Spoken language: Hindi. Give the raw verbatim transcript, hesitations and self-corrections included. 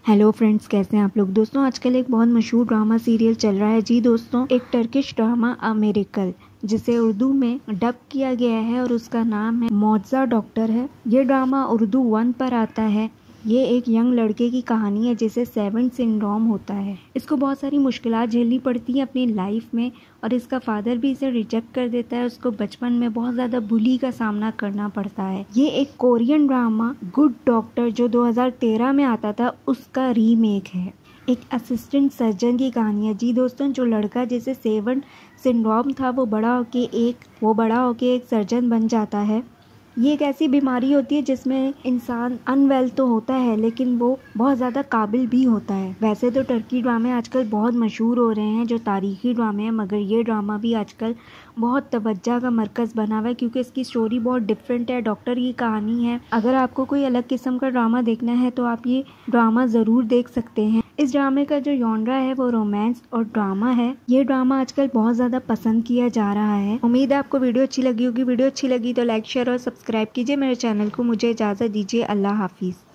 हेलो फ्रेंड्स, कैसे हैं आप लोग। दोस्तों आजकल एक बहुत मशहूर ड्रामा सीरियल चल रहा है। जी दोस्तों, एक टर्किश ड्रामा अ मिरेकल, जिसे उर्दू में डब किया गया है और उसका नाम है मौजज़ा डॉक्टर है। ये ड्रामा उर्दू वन पर आता है। ये एक यंग लड़के की कहानी है जिसे सेवन सिंड्रोम होता है। इसको बहुत सारी मुश्किलात झेलनी पड़ती है अपनी लाइफ में और इसका फादर भी इसे रिजेक्ट कर देता है। उसको बचपन में बहुत ज़्यादा बुली का सामना करना पड़ता है। ये एक कोरियन ड्रामा गुड डॉक्टर जो दो हज़ार तेरह में आता था उसका रीमेक है। एक असिस्टेंट सर्जन की कहानी है। जी दोस्तों, जो लड़का जिसे सेवन सिंड्रोम था वो बड़ा होके एक वो बड़ा होके एक सर्जन बन जाता है। ये एक ऐसी बीमारी होती है जिसमें इंसान अनवेल तो होता है लेकिन वो बहुत ज़्यादा काबिल भी होता है। वैसे तो टर्की ड्रामे आजकल बहुत मशहूर हो रहे हैं जो तारीखी ड्रामे हैं, मगर ये ड्रामा भी आजकल बहुत तवज्जो का मरकज़ बना हुआ है क्योंकि इसकी स्टोरी बहुत डिफरेंट है। डॉक्टर की कहानी है। अगर आपको कोई अलग किस्म का ड्रामा देखना है तो आप ये ड्रामा ज़रूर देख सकते हैं। इस ड्रामे का जो जॉनरा है वो रोमांस और ड्रामा है। ये ड्रामा आजकल बहुत ज़्यादा पसंद किया जा रहा है। उम्मीद है आपको वीडियो अच्छी लगी होगी। वीडियो अच्छी लगी तो लाइक शेयर और सब्सक्राइब कीजिए मेरे चैनल को। मुझे इजाज़त दीजिए। अल्लाह हाफिज़।